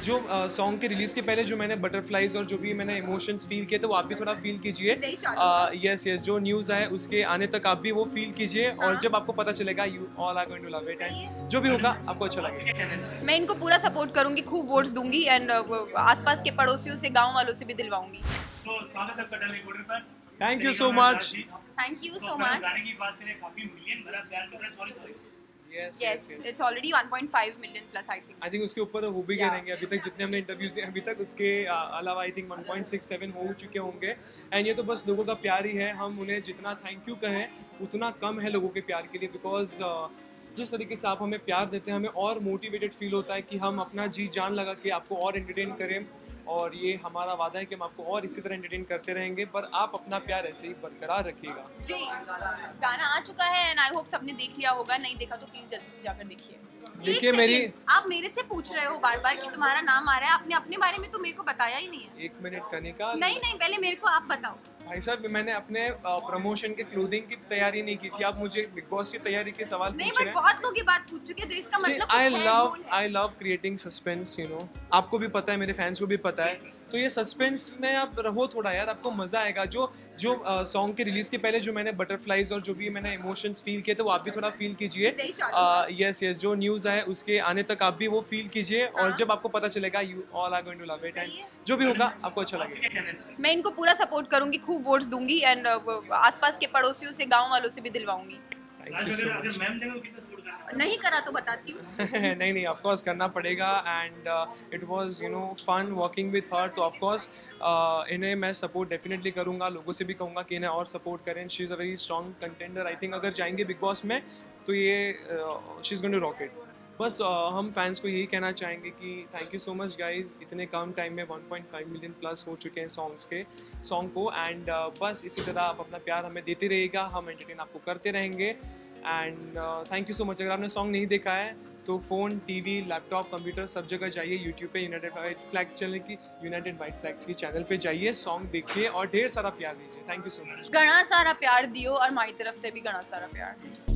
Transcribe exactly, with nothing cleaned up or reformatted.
जो सॉन्ग के रिलीज के पहले जो मैंने बटरफ्लाइज और जो भी मैंने इमोशंस फील किए थे वो आप भी थोड़ा फील कीजिए। यस यस जो न्यूज़ आए उसके आने तक आप भी वो फील कीजिए और जब आपको पता चलेगा you all are going to love it and जो भी होगा आपको अच्छा लगेगा। मैं इनको पूरा सपोर्ट करूंगी, खूब वोट्स दूंगी एंड आसपास के पड़ोसियों से, गांव वालों से भी दिलवाऊंगी। तो स्वागत है आपका डल रिकॉर्डर पर। थैंक यू सो मच। थैंक यू सो तो मच। गाने की बात करें, काफी मिलियन भरा प्यार कर रहे हैं। Sorry sorry Yes, yes, yes, yes. it's already one point five million plus I think. I think उसके ऊपर वो भी Yeah. करेंगे अभी तक जितने हमने इंटरव्यूज दिए अभी तक उसके आ, अलावा I think one point six seven हो चुके होंगे। एंड ये तो बस लोगों का प्यार ही है, हम उन्हें जितना थैंक यू कहें उतना कम है लोगों के प्यार के लिए। बिकॉज जिस तरीके से आप हमें प्यार देते हैं हमें और मोटिवेटेड फील होता है कि हम अपना जी जान लगा के आपको और एंटरटेन करें। और ये हमारा वादा है कि हम आपको और इसी तरह एंटरटेन करते रहेंगे, पर आप अपना प्यार ऐसे ही बरकरार रखिएगा। जी, गाना आ चुका है एंड आई होप सबने देख लिया होगा, नहीं देखा तो प्लीज जल्दी से जाकर देखिए। देखिए एक मेरी second, आप मेरे से पूछ रहे हो बार बार कि तुम्हारा नाम आ रहा है, आपने अपने बारे में तो मेरे को बताया ही नहीं है। एक मिनट कनिका, नहीं नहीं, पहले मेरे को आप बताओ। भाई साहब मैंने अपने प्रमोशन के क्लोथिंग की तैयारी नहीं की थी, आप मुझे बिग बॉस की तैयारी के सवाल नहीं पूछ रहे बट हैं। बहुत लोग ये बात पूछ चुके हैं, तो इसका मतलब आई कुछ है, लव बोल है। I love creating suspense, you know आपको भी पता है, मेरे फैंस को भी पता है। तो ये सस्पेंस में आप रहो थोड़ा यार, आपको मजा आएगा। जो जो सॉन्ग के रिलीज के पहले जो मैंने बटरफ्लाइज और जो भी मैंने इमोशंस फील किए थे वो आप भी थोड़ा फील कीजिए। यस यस जो न्यूज़ आए उसके आने तक आप भी वो फील कीजिए और जब आपको पता चलेगा you all are going to love it and जो भी होगा आपको अच्छा लगेगा। मैं इनको पूरा सपोर्ट करूंगी, खूब वोट्स दूंगी एंड आसपास के पड़ोसियों से, गांव वालों से भी दिलवाऊंगी। Thank you so much. अगर मैम ने कितना सपोर्ट करा नहीं करा तो बताती हूँ। नहीं नहीं ऑफ कोर्स करना पड़ेगा। And it was you know fun working with her, तो ऑफ कोर्स इन्हें मैं सपोर्ट डेफिनेटली करूंगा, लोगों से भी कहूंगा कि इन्हें और सपोर्ट करें। She is a very strong contender. I think अगर जाएंगे बिग बॉस में तो ये she is going to rock it. बस uh, हम फैंस को यही कहना चाहेंगे कि thank you so much guys, इतने कम टाइम में one point five million plus हो चुके हैं सॉन्ग्स के सॉन्ग को। एंड uh, बस इसी तरह आप अपना प्यार हमें देते रहिएगा, हम एंटरटेन आपको करते रहेंगे। And thank you so much. अगर आपने सॉन्ग नहीं देखा है तो फ़ोन, टीवी, लैपटॉप, कंप्यूटर सब जगह जाइए, यूट्यूब पे यूनाइटेड वाइट फ्लैग चैनल की यूनाइटेड वाइट फ्लैग्स की चैनल पे जाइए, सॉन्ग देखिए और ढेर सारा प्यार दीजिए। Thank you so much. घना सारा प्यार दियो और माई तरफ से भी घना सारा प्यार।